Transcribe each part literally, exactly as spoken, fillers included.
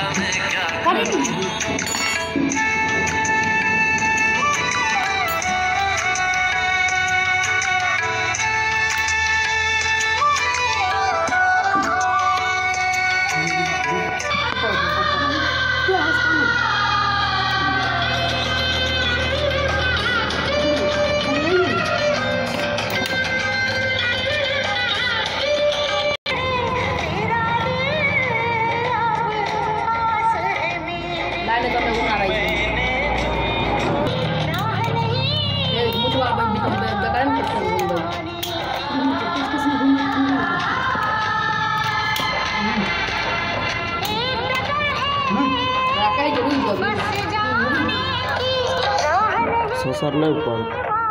sir ले ऊपर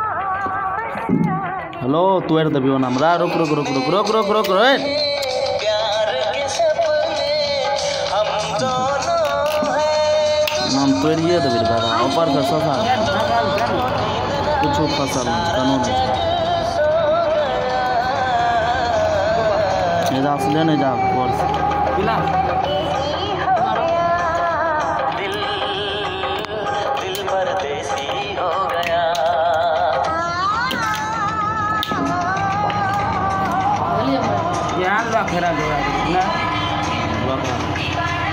hello तू एर दबियो ना हमरा रुक रुक रुक रुक रुक रुक रुक रे नाम तोड़िए दबी दादा ऊपर का सफा कुछ फसल कानून है जा से लेने जा कोर्स पिला यहाँ ला खेरा जोड़ा ना